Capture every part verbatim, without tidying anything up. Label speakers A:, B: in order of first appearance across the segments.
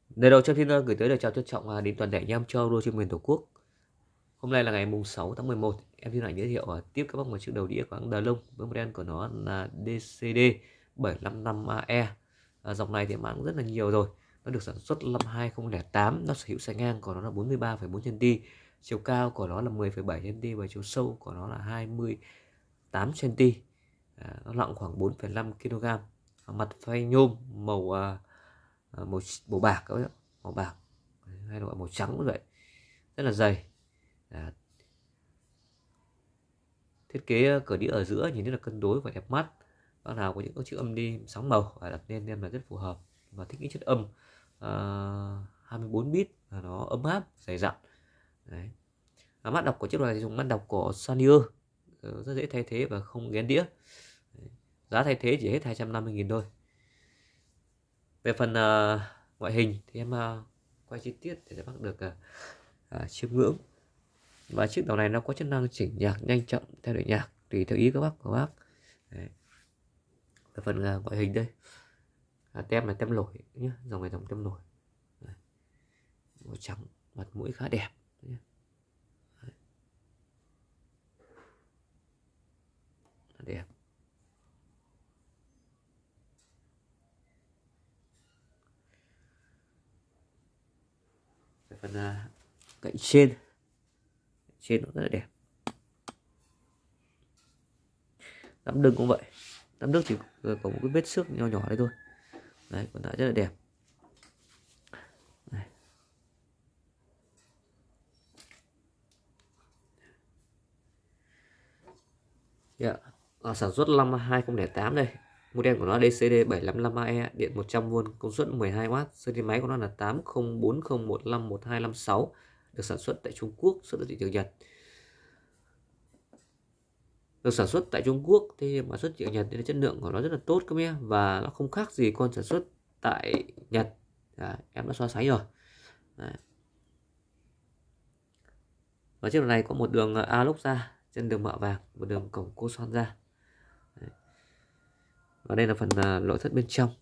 A: Lời đầu cho Thiên gửi tới lời chào trân trọng đến toàn thể anh em châu đua trên miền Tổ quốc. Hôm nay là ngày mùng sáu tháng mười một, em Thiên Ảnh giới thiệu tiếp các bác một chiếc đầu đĩa của hãng Đà Lông với model của nó là đê xê đê bảy năm năm a e. À, dòng này thì mã cũng rất là nhiều rồi. Nó được sản xuất năm hai không không tám, nó sở hữu xài ngang của nó là bốn mươi ba phẩy bốn xăng-ti-mét, chiều cao của nó là mười phẩy bảy xăng-ti-mét và chiều sâu của nó là hai mươi tám xăng-ti-mét. À, nó nặng khoảng bốn phẩy năm ki lô gam. Mặt phay nhôm màu à, màu màu bạc các bạn, màu bạc hay là màu trắng như vậy, rất là dày. À, thiết kế cửa đĩa ở giữa nhìn rất là cân đối và đẹp mắt. Bác nào có những cái chữ âm đi sóng màu và đặt lên em là rất phù hợp, và thích những chất âm uh, hai mươi bốn bit và nó ấm áp dày dặn. Đấy. À, mắt đọc của chiếc này thì dùng mắt đọc của Sanyo, rất dễ thay thế và không ghén đĩa. Đấy. Giá thay thế chỉ hết hai trăm năm mươi nghìn thôi. Về phần uh, ngoại hình thì em uh, quay chi tiết để các bác được uh, uh, chiêm ngưỡng. Và chiếc đầu này nó có chức năng chỉnh nhạc nhanh chậm theo điệu nhạc tùy theo ý các bác của bác. Đấy. Về phần uh, ngoại hình đây, à, tem là tem nổi nhé, dòng này dòng tem nổi. Đấy. Màu trắng, mặt mũi khá đẹp nhé. Đấy. Đẹp. Về phần uh, cạnh trên trên nó rất là đẹp. Nắm lưng cũng vậy, nắm lưng chỉ có một cái vết xước nho nhỏ đây thôi. Đấy, còn lại rất là đẹp. Này. Yeah. À, sản xuất năm hai không không tám đây. Model của nó đê xê đê bảy năm năm a e, điện một trăm vôn, công suất mười hai oát, sơn đi máy của nó là tám không bốn không một năm một hai năm sáu, được sản xuất tại Trung Quốc, xuất ở thị trường Nhật. Được sản xuất tại Trung Quốc thì mà xuất thị trường Nhật thì chất lượng của nó rất là tốt các em, và nó không khác gì con sản xuất tại Nhật. Đấy, em đã so sánh rồi. Đấy. Và chiếc này có một đường a lốc ra, chân đường mạ vàng, một đường cổng cô son ra. Đấy. Và đây là phần uh, nội thất bên trong.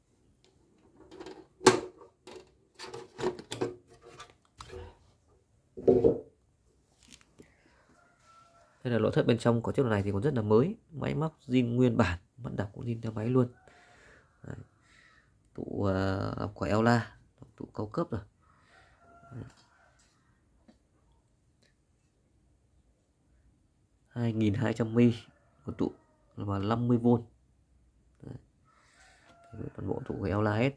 A: Đây là nội thất bên trong của chiếc này thì còn rất là mới, máy móc zin nguyên bản, mắt đọc cũng zin theo máy luôn. Đấy. Tụ uh, của Ella, tụ cao cấp rồi. Đấy. hai nghìn hai trăm mi li một tụ và năm mươi vôn. Đấy. Toàn bộ tụ của Ella hết.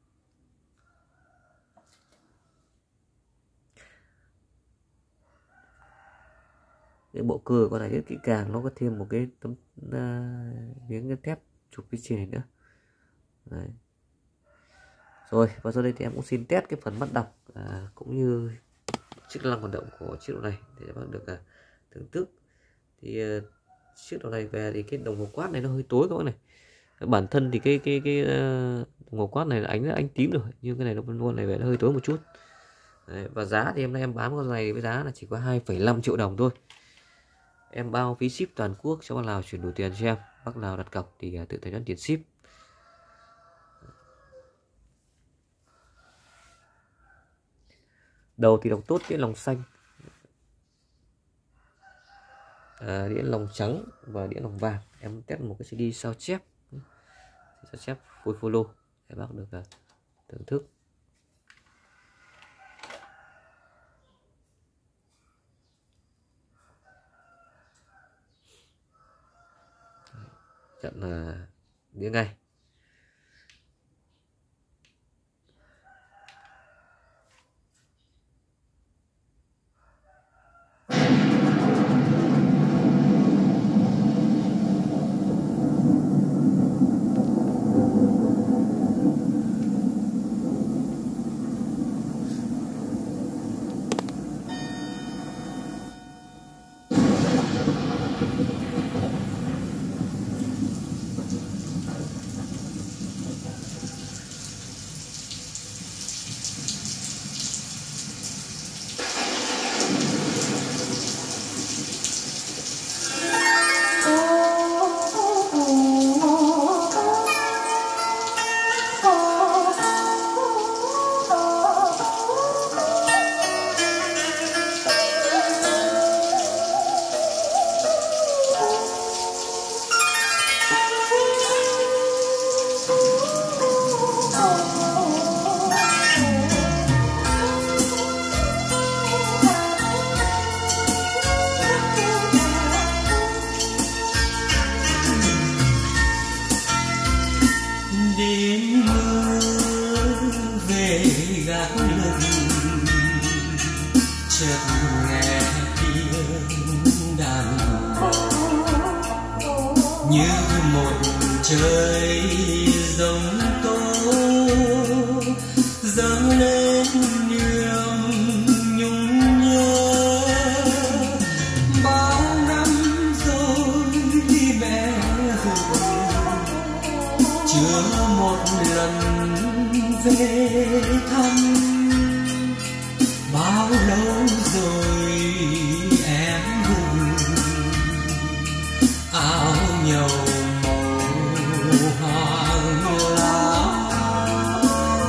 A: Cái bộ cơ con này rất kỹ càng, nó có thêm một cái tấm uh, miếng cái thép chụp phía trên này nữa. Đấy. Rồi, và sau đây thì em cũng xin test cái phần mắt đọc à, cũng như chức năng hoạt động của chiếc đồ này để các bạn được uh, thưởng thức. Thì uh, chiếc đồ này về thì cái đồng hồ quát này nó hơi tối các bạn này. Bản thân thì cái cái cái uh, đồng hồ quát này là ánh rất ánh tím rồi, nhưng cái này nó luôn này về nó hơi tối một chút. Đấy, và giá thì em nay em bán con này với giá là chỉ có hai phẩy năm triệu đồng thôi. Em bao phí ship toàn quốc cho bác nào chuyển đủ tiền cho em. Bác nào đặt cọc thì tự thanh toán tiền ship. Đầu thì đọc tốt đĩa lòng xanh, à, đĩa lòng trắng và đĩa lòng vàng. Em test một cái xê đê sao chép, sao chép full follow để bác được uh, thưởng thức. Chặn là uh, đĩa ngay.
B: ngát lưng, chợt nghe tiếng đàn như một trời giông tố dâng lên niềm nhung nhớ. Bao năm rồi mẹ chưa một lần về thăm, bao lâu rồi em gửi áo nhầu màu hoàng lam.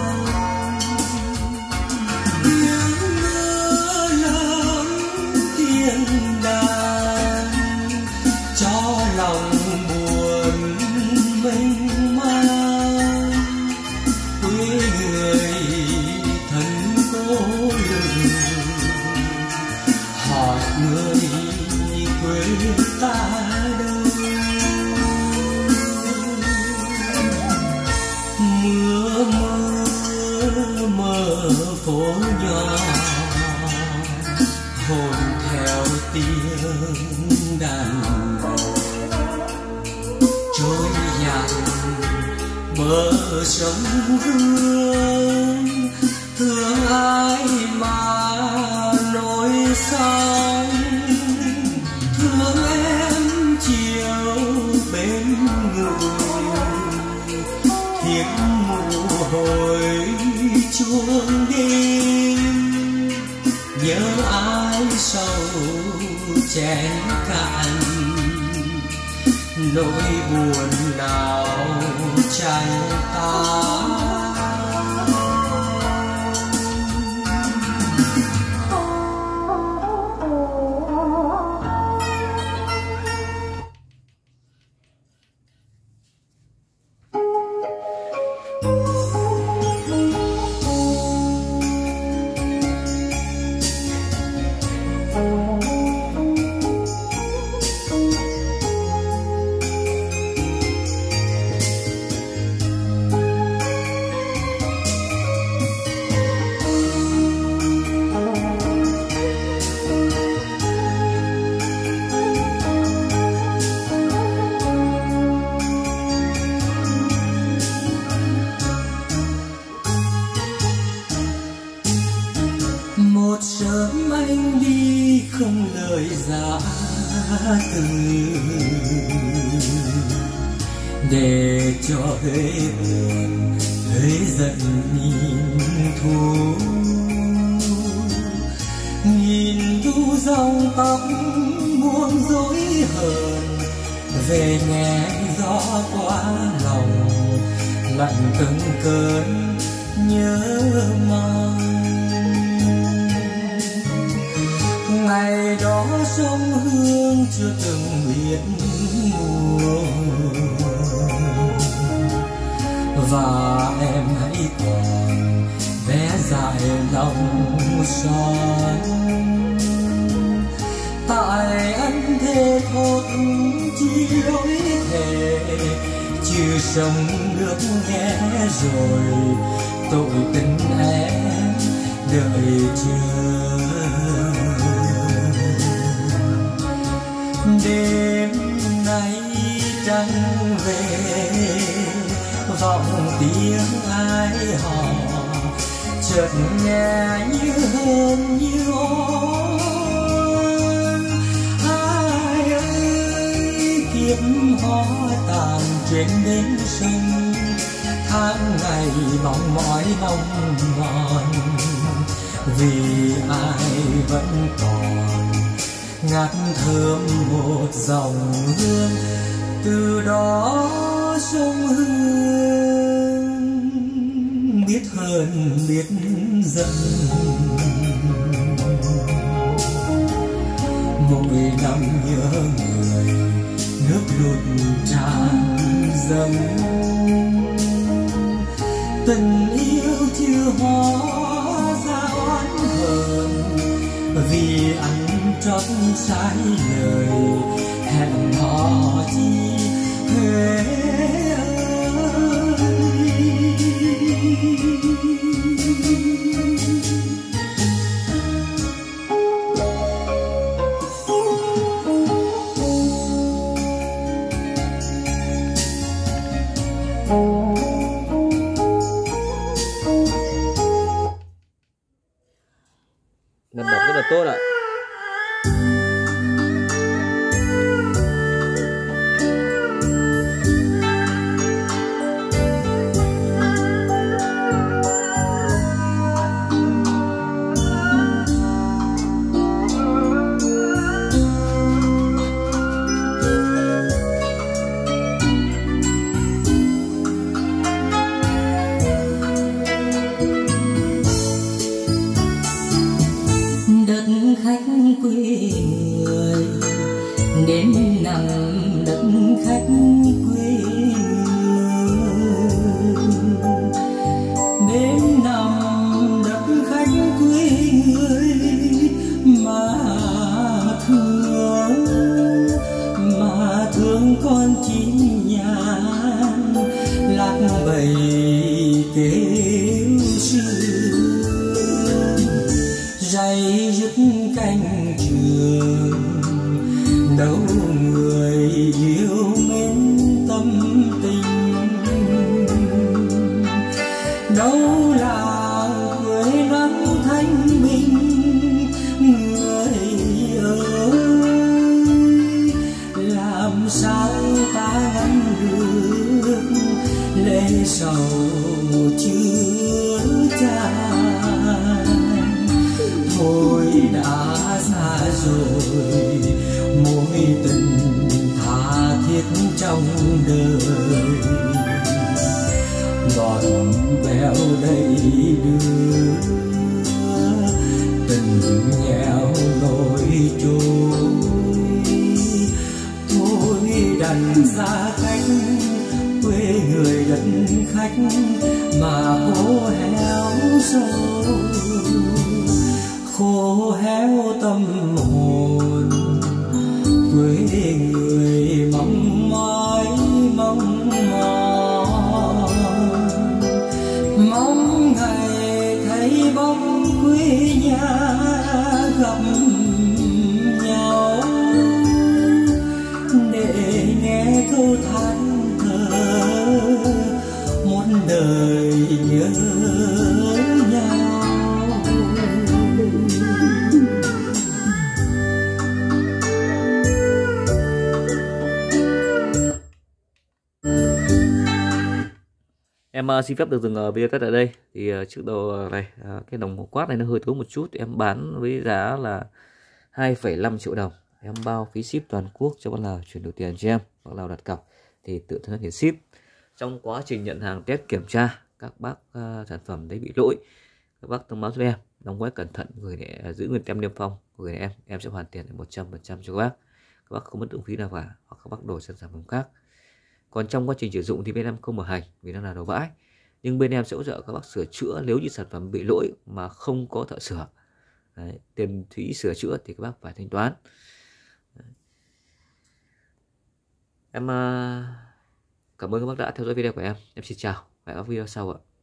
B: Tiếng mưa lớn tiếng đàn cho lòng buồn mênh mang, quê người thân cô lừng hỏi người quê ta đâu. Mưa mưa mơ phố nhỏ hồn theo tiếng đàn trôi dạt bờ sông Hương. Thương ai mà nỗi sóng, thương em chiều bên người, thiếp mù hồi chuông đêm. Nhớ ai sầu chén cạn, nỗi buồn nào chẳng tan. Một sớm anh đi không lời giã từ, để cho Huế buồn Huế giận nhìn thu. Nhìn thu dòng tóc buồn dối hờn, về nghe gió qua lòng lạnh từng cơn nhớ mong. Ngày đó sông Hương chưa từng biết mùa, và em hãy còn bé dại lòng son. Tại anh thề thốt chi lối thề, chưa sông nước nghe rồi tội tình em đợi chờ. Đêm nay trăng về vọng tiếng ai hò, chợt nghe như hờn như ôn. Ai ơi kiếp hoa tàn trên bến sông, tháng ngày mong mỏi mong mòn, vì ai vẫn còn ngát thơm một dòng hương. Từ đó sông Hương biết hơn biết giận, mỗi năm nhớ người nước lụt tràn dâng. Tình yêu chưa hóa ra oán hờn, vì anh trót trái lời hẹn hò chi Huế ơi.
A: tốt ạ.
B: Khách quê người đến nằm đất khách quê người, đến nằm đất khách quê người mà thương, mà thương con chim nhàn lạc bầy kêu sương, ray rứt cánh trường đâu người yêu mến tâm tình, đâu làng quê vắng thanh bình. Người ơi làm sao ta ngăn được lệ sầu chưa tràn, thôi đã xa rồi mối tình tha thiết trong đời, ngọt bèo đầy đưa tình nghèo nổi trôi, thôi đành xa cách quê người đất khách mà khô héo sâu, khô héo tâm hồn quê người mong mỏi mong mỏi, mong ngày thấy bóng quê nhà gặp nhau để nghe câu than thở một đời nhớ nhau.
A: Em uh, xin phép được dừng uh, video cắt tại đây. Thì uh, trước đầu này uh, cái đồng hồ quát này nó hơi tốn một chút, em bán với giá là hai phẩy năm triệu đồng. Em bao phí ship toàn quốc cho bạn nào chuyển đổi tiền cho em hoặc là đặt cọc thì tự thân tiền ship. Trong quá trình nhận hàng test kiểm tra các bác uh, sản phẩm đấy bị lỗi, các bác thông báo cho em, đóng gói cẩn thận gửi để uh, giữ nguyên tem niêm phong gửi để em, em sẽ hoàn tiền một trăm phần trăm cho các bác. Các bác không mất động phí nào cả, hoặc các bác đổi sang sản phẩm khác. Còn trong quá trình sử dụng thì bên em không bảo hành vì nó là đồ bãi, nhưng bên em sẽ hỗ trợ các bác sửa chữa nếu như sản phẩm bị lỗi mà không có thợ sửa. Đấy, tiền phí sửa chữa thì các bác phải thanh toán. Đấy. Em uh, cảm ơn các bác đã theo dõi video của em. Em xin chào và các video sau ạ.